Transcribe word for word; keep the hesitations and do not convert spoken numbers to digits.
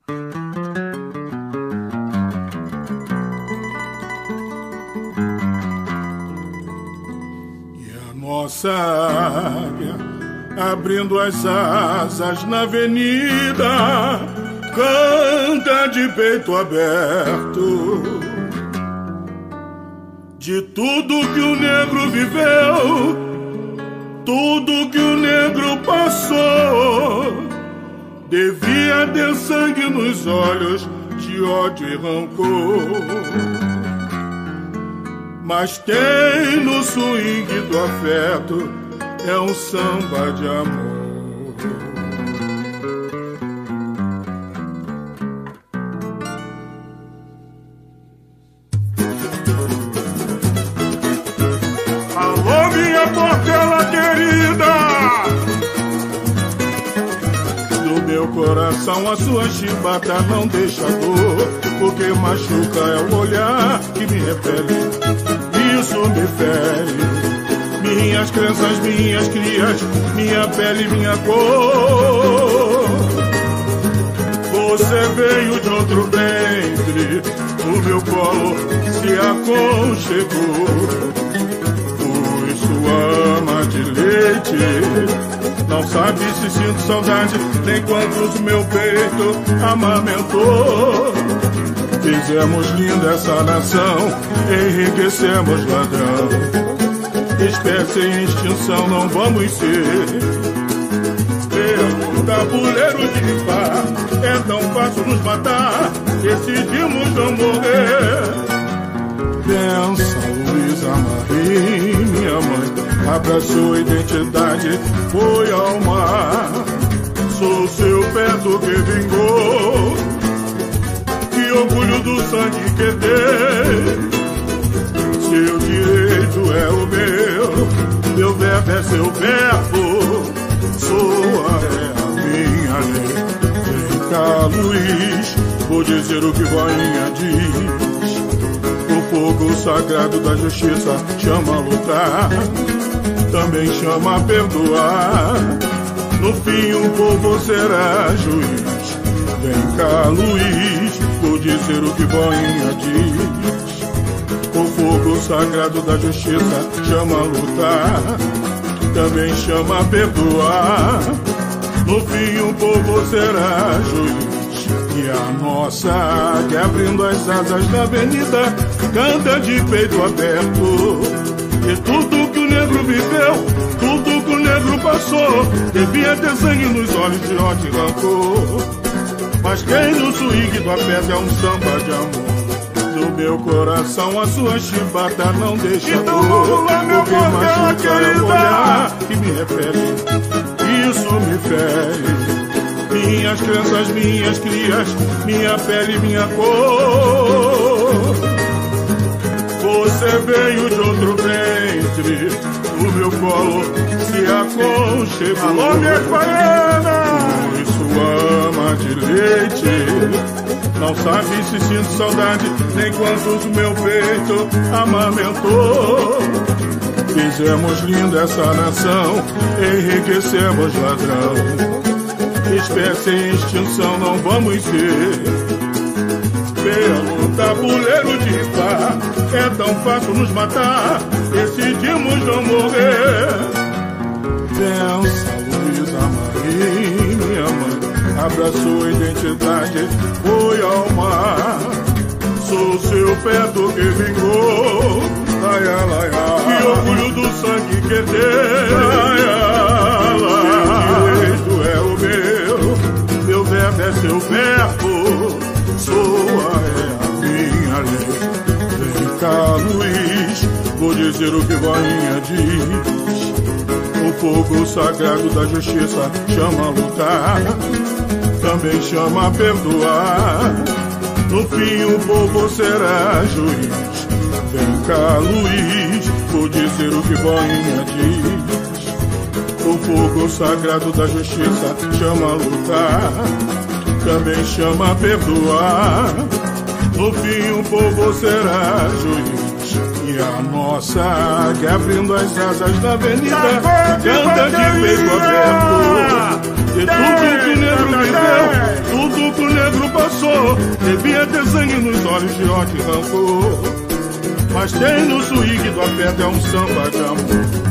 Nossa águia, abrindo as asas na avenida, canta de peito aberto. De tudo que o negro viveu, tudo que o negro passou, devia ter sangue nos olhos de ódio e rancor. Mas tem no swing do afeto é um samba de amor. Alô, minha portela querida, do meu coração a sua chibata não deixa dor, porque machuca é o olhar que me repele. Isso me fere, minhas crenças, minhas crias, minha pele, minha cor. Você veio de outro ventre, o meu colo se aconchegou. Fui sua ama de leite, não sabe se sinto saudade, nem quantos meu peito amamentou. Fizemos linda essa nação, enriquecemos ladrão. Espécie em extinção não vamos ser. Pelo tabuleiro de pá, é tão fácil nos matar, decidimos não morrer. Pensa, Luísa Marie, minha mãe, abraçou a identidade, foi ao mar. Sou seu feto que vingou, orgulho do sangue que dei. Seu direito é o meu, meu verbo é seu verbo, sua é a minha lei. Vem cá, Luiz, vou dizer o que voinha diz. O fogo sagrado da justiça chama a lutar, também chama a perdoar. No fim o povo será juiz. Vem cá, Luiz, vou dizer o que voinha diz. O fogo sagrado da justiça chama a lutar, também chama a perdoar. No fim o povo será juiz. E a nossa águia, abrindo as asas na avenida, canta de peito aberto. E tudo que o negro viveu, tudo que o negro passou, devia ter sangue nos olhos de ódio e rancor. Mas quem no swing do afeto é um samba de amor. Do meu coração a sua chibata não deixa então dor, vamos lá, meu porque machuca é o olhar que me repele. Isso me fere, minhas crenças, minhas crias, minha pele, minha cor. Você veio de outro ventre, o meu colo se aconchegou. Alô, minhas baianas, sua ama de leite, não sabe se sinto saudade, nem quantos meu peito amamentou. Fizemos linda essa nação, enriquecemos ladrão. Espécie em extinção não vamos ser. Pelo tabuleiro de pá, é tão fácil nos matar, decidimos não morrer. Pensa, Luísa Marie, minha mãe, abraçou a identidade, foi ao mar. Sou seu feto que vingou, laia, laia. Que orgulho do sangue que dei, laia, laia. Direito é o meu, meu verbo é seu verbo, sua é a minha lei. Vem cá, Luiz, vou dizer o que voinha diz. O fogo sagrado da justiça chama a lutar, também chama a perdoar. No fim o povo será juiz. Vem cá, Luiz, vou dizer o que voinha diz. O fogo sagrado da justiça chama a lutar, também chama a perdoar. No fim o povo será juiz. E a nossa águia, abrindo as asas na avenida, canta de peito aberto. E tudo que o negro viveu, tudo que o negro passou, devia ter sangue nos olhos de ódio e rancor. Mas tem no swing do afeto, é um samba de amor.